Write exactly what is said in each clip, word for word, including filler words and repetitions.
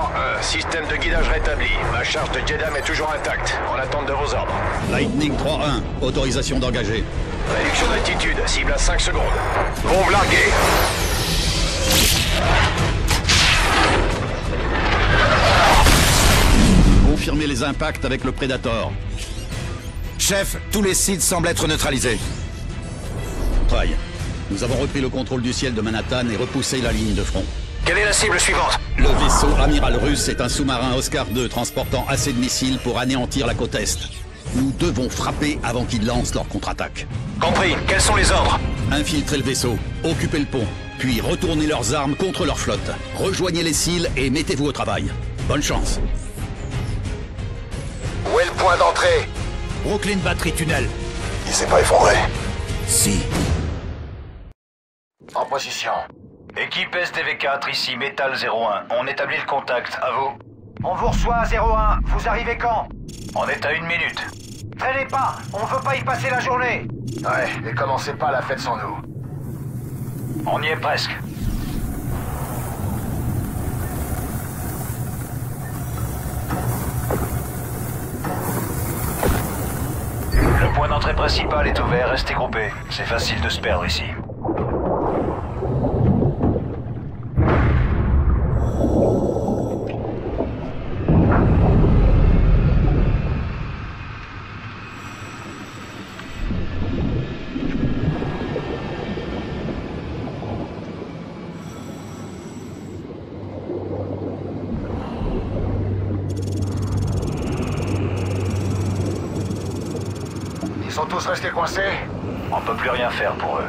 un, système de guidage rétabli. Ma charge de Jedam est toujours intacte, en attente de vos ordres. Lightning trois un, autorisation d'engager. Réduction d'altitude, cible à cinq secondes. Bombe larguée. Confirmez les impacts avec le Predator. Chef, tous les sites semblent être neutralisés. Try. Nous avons repris le contrôle du ciel de Manhattan et repoussé la ligne de front. Quelle est la cible suivante? Le vaisseau amiral russe est un sous-marin Oscar deux transportant assez de missiles pour anéantir la côte Est. Nous devons frapper avant qu'ils lancent leur contre-attaque. Compris. Quels sont les ordres? Infiltrez le vaisseau, occupez le pont, puis retournez leurs armes contre leur flotte. Rejoignez les cils et mettez-vous au travail. Bonne chance. Où est le point d'entrée? Brooklyn Battery Tunnel. Il s'est pas effondré. Si. En position. Équipe S D V quatre, ici Metal zéro un. On établit le contact, à vous. On vous reçoit, zéro un. Vous arrivez quand? On est à une minute. Traînez pas, on veut pas y passer la journée. Ouais, et commencez pas la fête sans nous. On y est presque. Le point d'entrée principal est ouvert, restez groupés. C'est facile de se perdre ici. Ils sont tous restés coincés? On peut plus rien faire pour eux.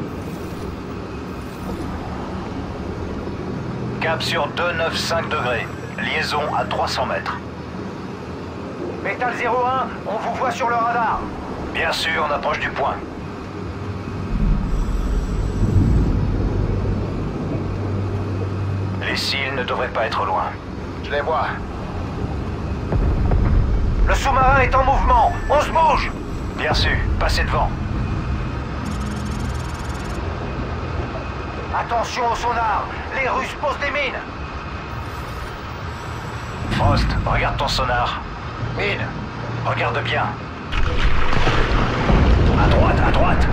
Cap sur deux neuf cinq degrés. Liaison à trois cents mètres. Metal zéro un, on vous voit sur le radar. Bien sûr, on approche du point. Les cils ne devraient pas être loin. Je les vois. Le sous-marin est en mouvement, on se bouge. Bien sûr, passez devant. Attention au sonar, les Russes posent des mines. Frost, regarde ton sonar. Mine. Regarde bien. À droite, à droite.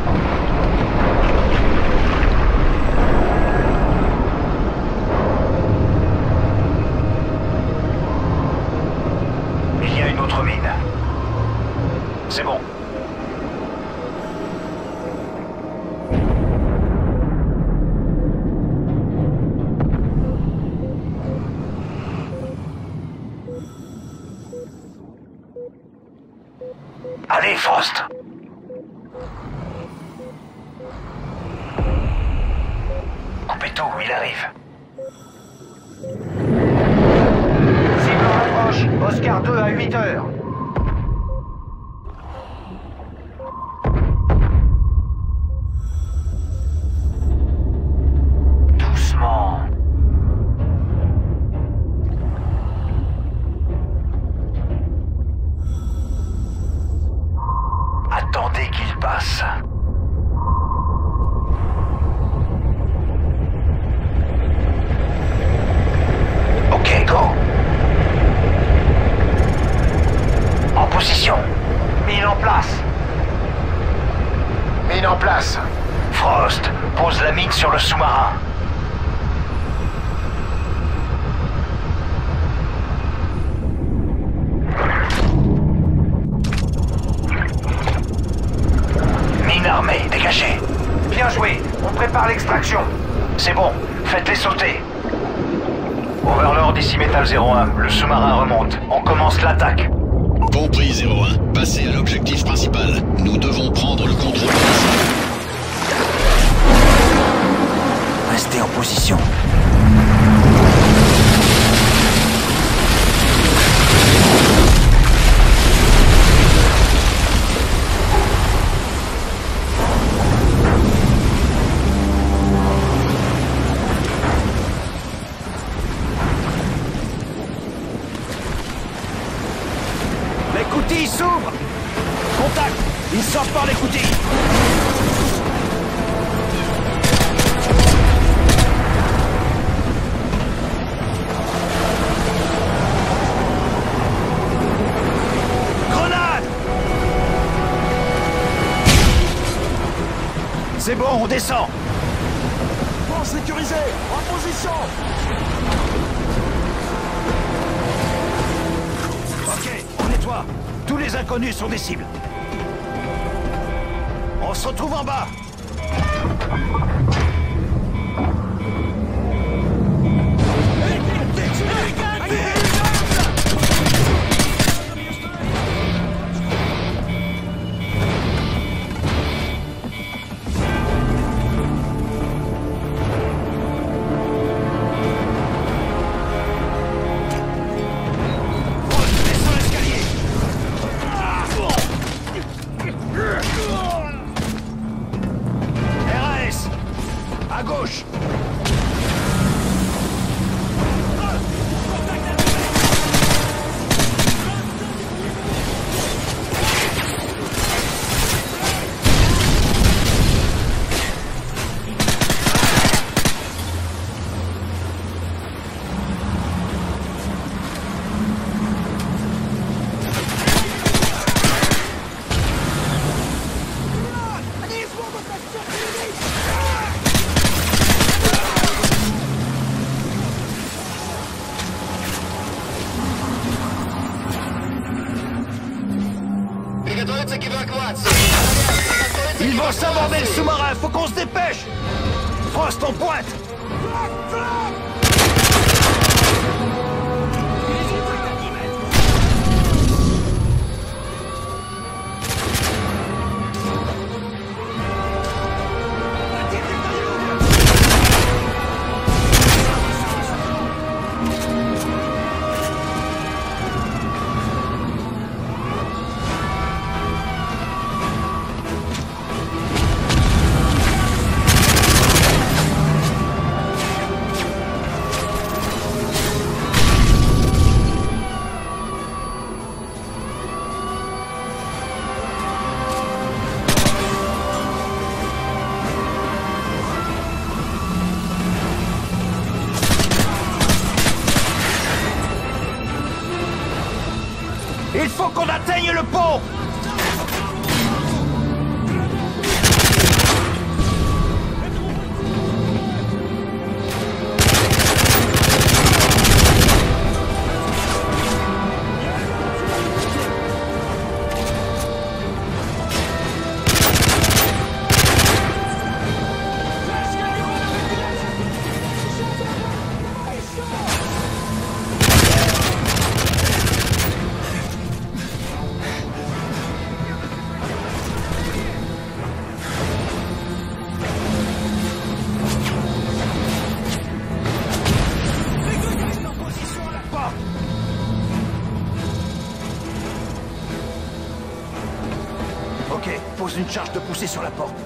Il y a une autre mine. C'est bon. Allez, Frost! Coupez tout, il arrive. Cible en approche, Oscar deux à huit heures. Doucement. Attendez qu'il passe. Ok, go. En position. Mine en place. Mine en place. Frost, pose la mine sur le sous-marin. Mine armée, dégagée. Bien joué, on prépare l'extraction. C'est bon, faites-les sauter. Overlord ici Metal zéro un, le sous-marin remonte. On commence l'attaque. Compris, zéro un. Passez à l'objectif principal. Nous devons prendre le contrôle. Restez en position. L'écoutille s'ouvre. Contact, il sort par l'écoutille. bon, on descend. Bon sécurisé, en position. Ok, on nettoie. Tous les inconnus sont des cibles. On se retrouve en bas. Ils vont s'aborder le sous-marin, faut qu'on se dépêche. Frost, on pointe. Il faut qu'on atteigne le pont. Ok, pose une charge de poussée sur la porte.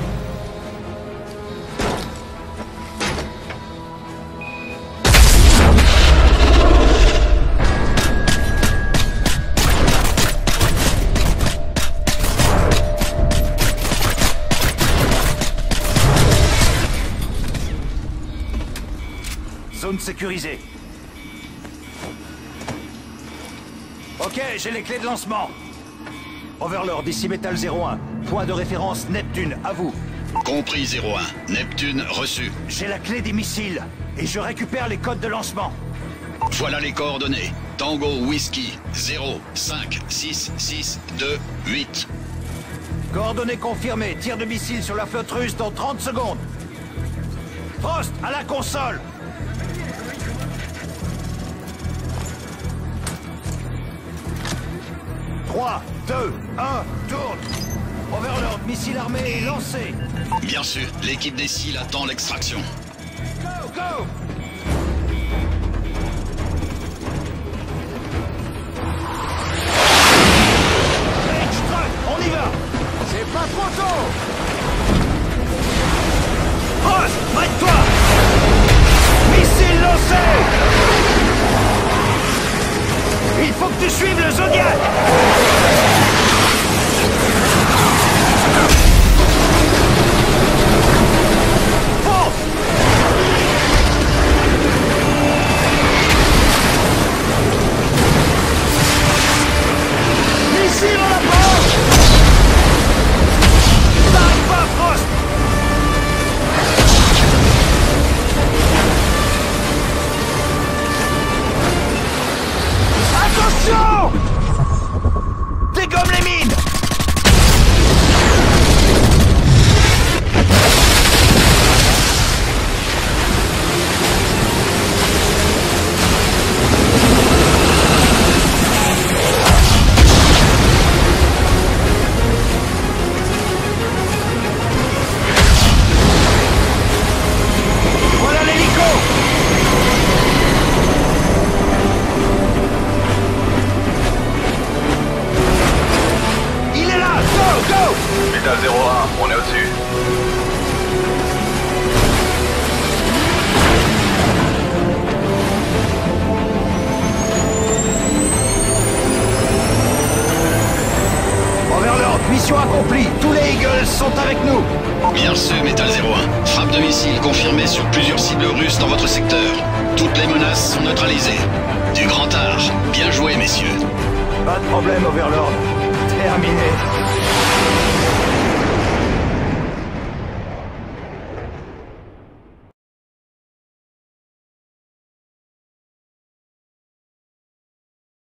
Zone sécurisée. Ok, j'ai les clés de lancement. Overlord, ici Metal zéro un. Point de référence Neptune, à vous. Compris zéro un. Neptune reçu. J'ai la clé des missiles et je récupère les codes de lancement. Voilà les coordonnées. Tango Whiskey zéro cinq six six deux huit. Coordonnées confirmées. Tir de missile sur la flotte russe dans trente secondes. Frost, à la console. trois, deux, un, tourne. Overlord, missile armé lancé. Bien sûr, l'équipe des SEAL attend l'extraction. Go, go. Rage truck, on y va. C'est pas trop tôt. Frost, mate-toi. Missile lancé. Il faut que tu suives le Zodiac. Missile à la porte. T'arrêtes pas, Frost. Eagles sont avec nous. Bien reçu, Metal zéro un. Frappe de missiles confirmée sur plusieurs cibles russes dans votre secteur. Toutes les menaces sont neutralisées. Du grand art. Bien joué, messieurs. Pas de problème, Overlord. Terminé.